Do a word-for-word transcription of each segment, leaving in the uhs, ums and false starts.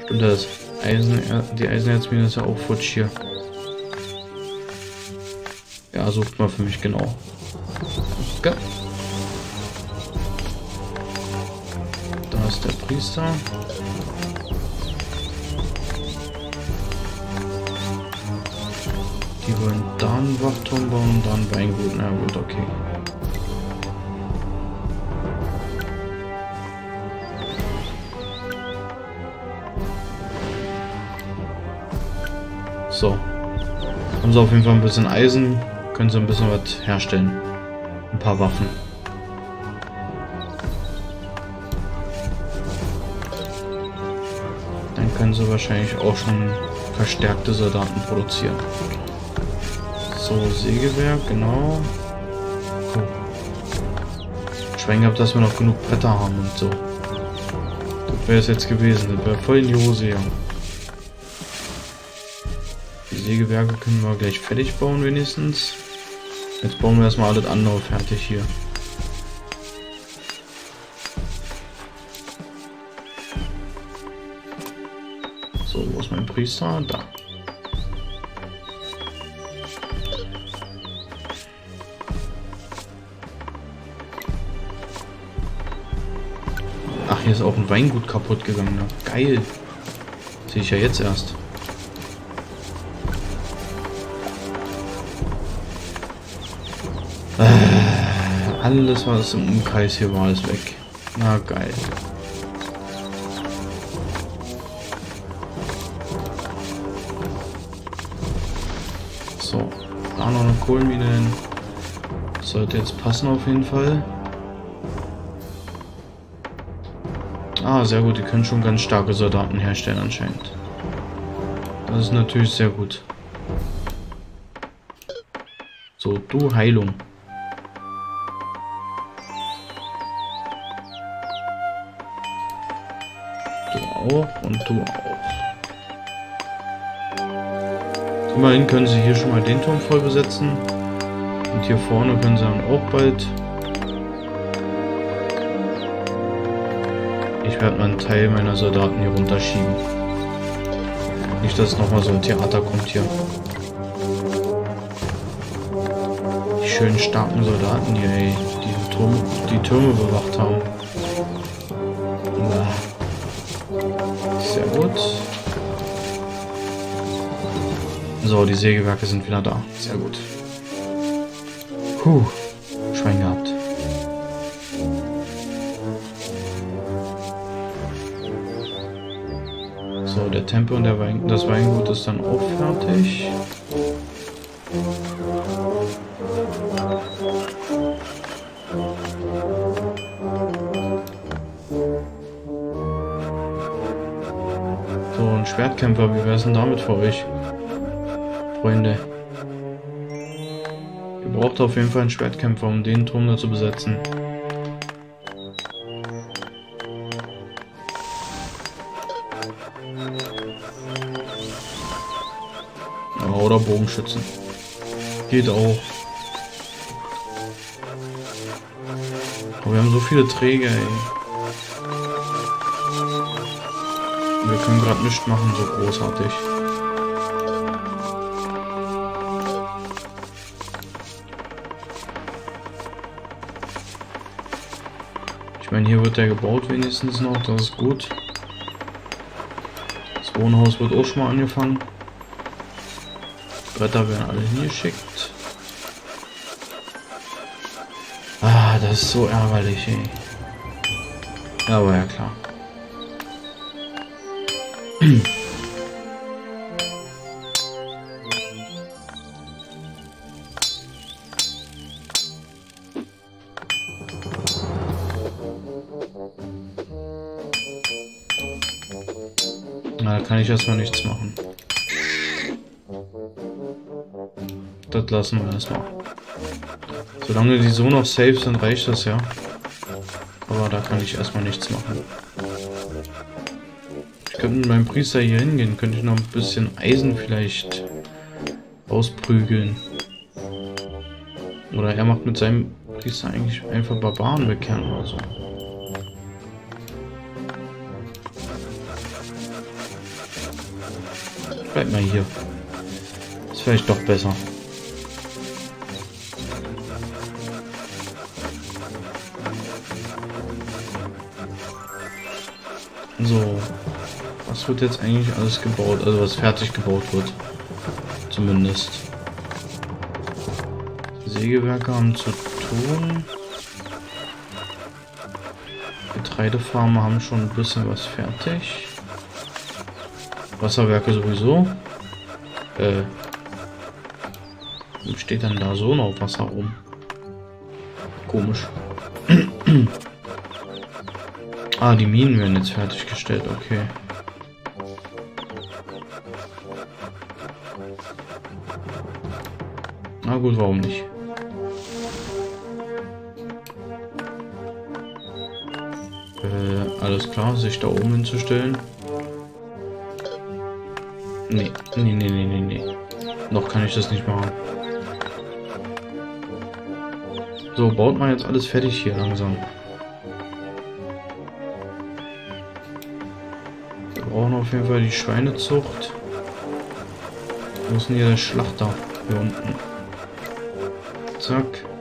Und das Eisen, die Eisenerzmine ist ja auch futsch hier. Ja, sucht mal für mich genau. Okay. Da ist der Priester. Die wollen da einen Wachturm bauen und da ein Weingut. Na gut, okay. So. Haben sie auf jeden Fall ein bisschen Eisen. Können sie ein bisschen was herstellen. Ein paar Waffen. Dann können sie wahrscheinlich auch schon verstärkte Soldaten produzieren. So, Sägewerk, genau. Oh. Schwein gehabt, dass wir noch genug Bretter haben und so. Das wäre es jetzt gewesen. Das wäre voll in die Hose, ja. Die Sägewerke können wir gleich fertig bauen, wenigstens. Jetzt bauen wir erstmal alles andere fertig hier. So, wo ist mein Priester? Da. Ach, hier ist auch ein Weingut kaputt gegangen. Ne? Geil. Sehe ich ja jetzt erst. Äh, alles, was im Umkreis hier war, ist weg. Na geil. So, da noch eine Kohlenmine hin. Sollte jetzt passen auf jeden Fall. Ah, sehr gut. Die können schon ganz starke Soldaten herstellen anscheinend. Das ist natürlich sehr gut. So, du Heilung. Du auch und du auch. Immerhin können sie hier schon mal den Turm voll besetzen. Und hier vorne können sie dann auch bald. Ich werde mal einen Teil meiner Soldaten hier runterschieben. Nicht, dass nochmal so ein Theater kommt hier. Die schönen starken Soldaten hier, ey, die Turm, die Türme bewacht haben. Sehr gut. So, die Sägewerke sind wieder da. Sehr gut. Puh, Schwein gehabt. So, der Tempel und der Wein, das Weingut ist dann auch fertig. So, ein Schwertkämpfer, wie wäre es denn damit für euch? Freunde. Ihr braucht auf jeden Fall einen Schwertkämpfer, um den Turm da zu besetzen. Ja, oder Bogenschützen. Geht auch. Aber wir haben so viele Träger, ey. Wir können gerade nichts machen, so großartig. Ich meine, hier wird der gebaut wenigstens noch, das ist gut. Das Wohnhaus wird auch schon mal angefangen. Die Bretter werden alle hingeschickt. Ah, das ist so ärgerlich, ey. Ja, aber ja klar. Na, da kann ich erstmal nichts machen. Das lassen wir erstmal. Solange die so noch safe sind, reicht das ja. Aber da kann ich erstmal nichts machen. Ich könnte mit meinem Priester hier hingehen, könnte ich noch ein bisschen Eisen vielleicht ausprügeln. Oder er macht mit seinem Priester eigentlich einfach Barbaren bekehren oder so. Bleib mal hier. Ist vielleicht doch besser. So. Was wird jetzt eigentlich alles gebaut? Also was fertig gebaut wird. Zumindest. Die Sägewerke haben zu tun. Getreidefarmer haben schon ein bisschen was fertig. Wasserwerke sowieso. Äh. Wo steht dann da so noch Wasser rum? Komisch. Ah, die Minen werden jetzt fertiggestellt, okay. Na gut, warum nicht? Äh, alles klar, sich da oben hinzustellen. Nee, nee, nee, nee, nee, nee. Noch kann ich das nicht machen. So, baut man jetzt alles fertig hier langsam. Wir brauchen auf jeden Fall die Schweinezucht. Wo ist denn hier der Schlachter? Hier unten. Zack.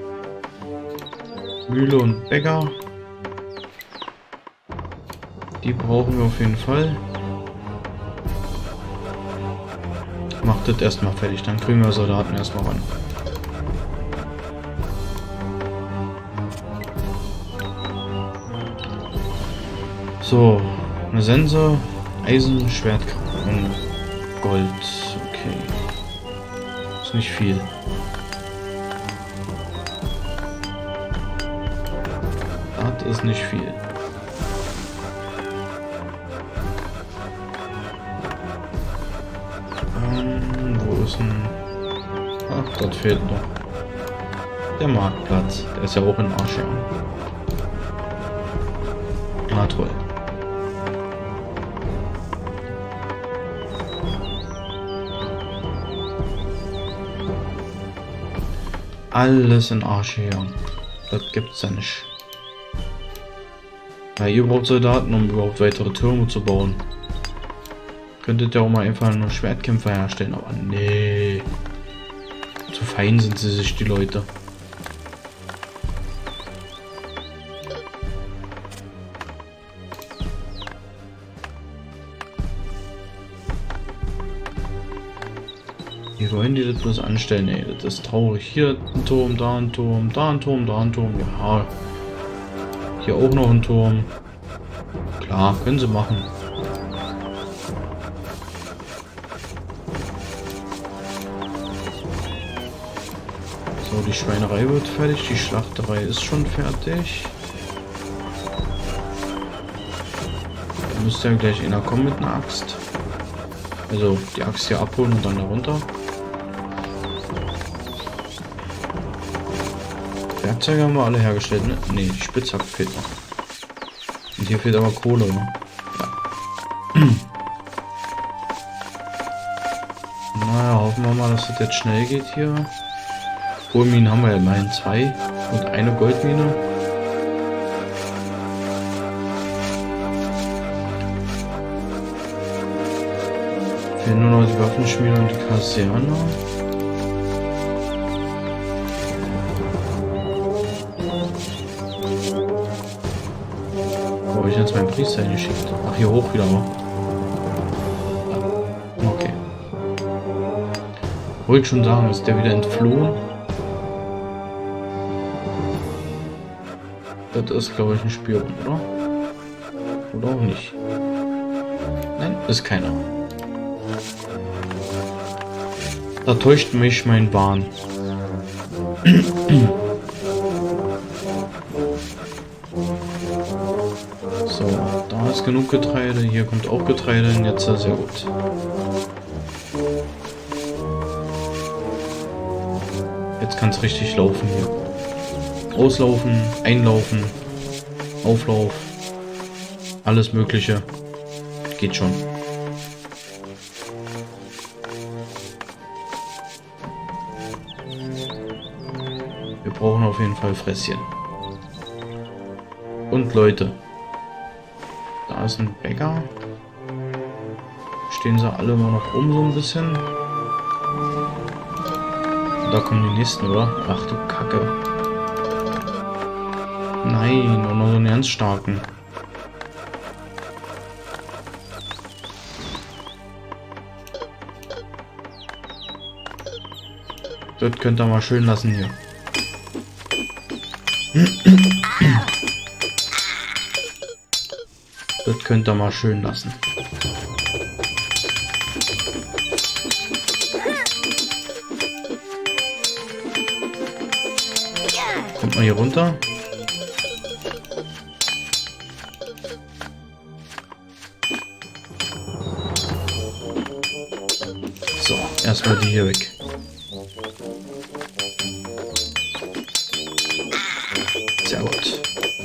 Mühle und Bäcker. Die brauchen wir auf jeden Fall. Macht das erstmal fertig, dann kriegen wir Soldaten erstmal ran. So, eine Sense, Eisen, Schwert und Gold. Okay. Ist nicht viel. Das ist nicht viel. Ähm, wo ist denn... Ach, das fehlt noch. Der Marktplatz. Der ist ja auch in Arsch, ja. Na toll. Alles in Arsch hier. Das gibt's ja nicht. Ja, ihr braucht Soldaten, um überhaupt weitere Türme zu bauen. Könntet ihr auch mal einfach nur Schwertkämpfer herstellen, aber nee. Zu fein sind sie sich, die Leute. Wie wollen die das bloß anstellen? Ey, das ist traurig. Hier ein Turm, da ein Turm, da ein Turm, da ein Turm. Ja. Hier auch noch ein Turm. Klar, können sie machen. So, die Schweinerei wird fertig. Die Schlachterei ist schon fertig. Da müsste ja gleich einer kommen mit einer Axt. Also die Axt hier abholen und dann da runter. Werkzeuge haben wir alle hergestellt, ne? Ne, die Spitzhacke fehlt noch. Und hier fehlt aber Kohle, ne? Ja. Naja, hoffen wir mal, dass das jetzt schnell geht hier. Kohlminen haben wir ja immerhin zwei. Und eine Goldmine. Fehlen nur noch die Waffenschmiede und die Kaserne. Wo habe ich jetzt meinen Priester hingeschickt? Ach, hier hoch wieder. Okay. Wollte ich schon sagen, ist der wieder entflohen? Das ist, glaube ich, ein Spion, oder? Oder auch nicht. Nein, ist keiner. Da täuscht mich mein Bahn. So, da ist genug Getreide. Hier kommt auch Getreide. Und jetzt ist sehr gut. Jetzt kann es richtig laufen hier. Auslaufen, einlaufen, Auflauf. Alles Mögliche. Geht schon. Wir brauchen auf jeden Fall Fresschen. Und Leute. Da ist ein Bäcker. stehen sie alle immer noch oben so ein bisschen. Da kommen die nächsten, oder? Ach du Kacke. Nein, und noch so einen ganz starken. Das könnt ihr mal schön lassen hier. Das könnt ihr mal schön lassen. Kommt mal hier runter. So, erstmal die hier weg. Sehr gut.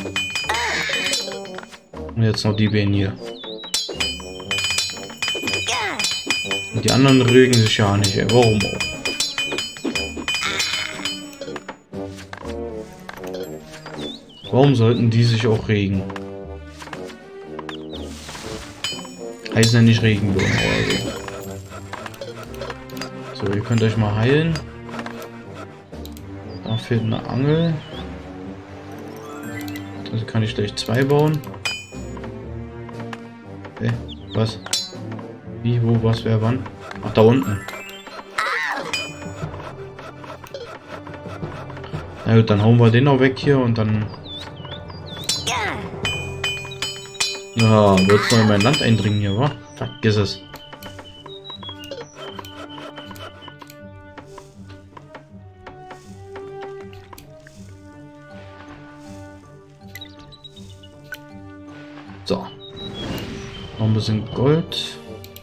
Und jetzt noch die Bienen hier. Und die anderen regen sich ja nicht, ey. Warum auch? Warum sollten die sich auch regen? Heißt ja nicht Regenbogen oder so. So, ihr könnt euch mal heilen. Da fehlt eine Angel. Also kann ich gleich zwei bauen. Hey, was? Wie, wo, was, wer, wann? Ach, da unten. Na gut, dann hauen wir den auch weg hier und dann... Ja, wird's noch in mein Land eindringen hier, wa? Vergiss es. So. Noch ein bisschen Gold.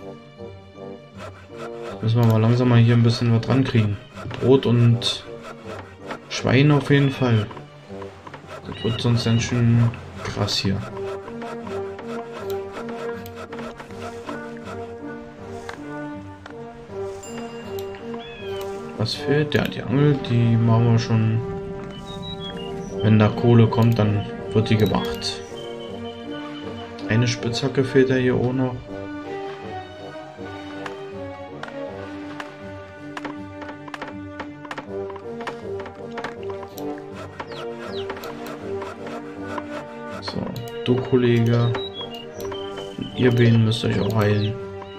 Müssen wir mal langsam mal hier ein bisschen was dran kriegen. Brot und Schwein auf jeden Fall. Das wird sonst ganz schön krass hier. Was fehlt? Ja, die Angel, die machen wir schon. Wenn da Kohle kommt, dann wird die gemacht. Eine Spitzhacke fehlt ja hier auch noch. So, du Kollege. Ihr Bienen müsst euch auch heilen.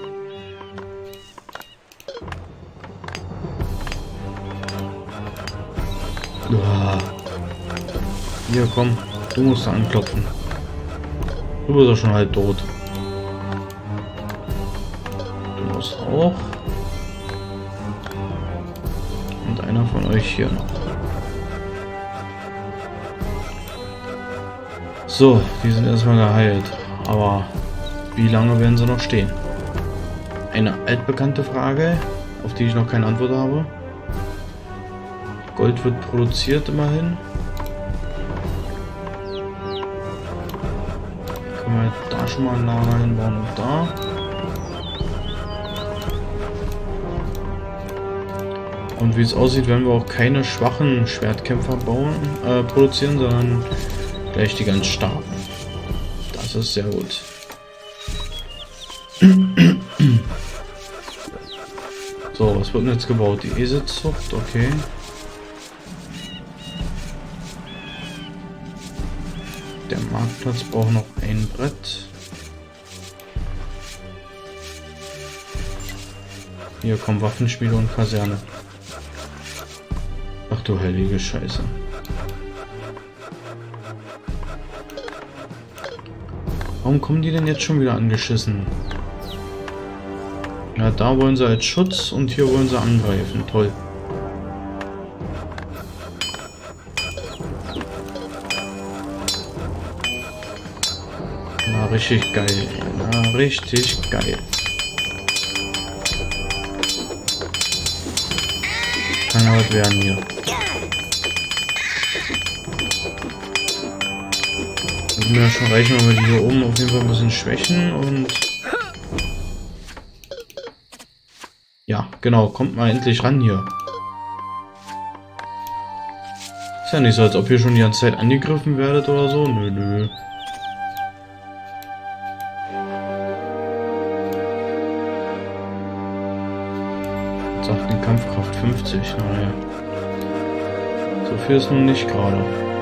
Uah. Hier, komm. Du musst da anklopfen. Du bist doch schon halb tot. Du musst auch. Und einer von euch hier noch. So, die sind erstmal geheilt. Aber wie lange werden sie noch stehen? Eine altbekannte Frage, auf die ich noch keine Antwort habe. Gold wird produziert immerhin. Können wir da schon mal ein Lager hinbauen und da. Und wie es aussieht, werden wir auch keine schwachen Schwertkämpfer bauen, äh, produzieren, sondern gleich die ganz starken. Das ist sehr gut. So, was wird denn jetzt gebaut? Die Eselzucht, okay. Der Marktplatz braucht noch ein Brett. Hier kommen Waffenschmiede und Kaserne. Ach du heilige Scheiße. Warum kommen die denn jetzt schon wieder angeschissen? Ja, da wollen sie als Schutz und hier wollen sie angreifen. Toll. Na, richtig geil. Na, richtig geil. Kann ja was werden hier. Würde mir schon reichen, wenn wir die hier oben auf jeden Fall ein bisschen schwächen und... Ja, genau. Kommt mal endlich ran hier. Ist ja nicht so, als ob ihr schon die ganze Zeit angegriffen werdet oder so. Nö, nö. Sagt die Kampfkraft fünfzig, naja. So viel ist nun nicht gerade.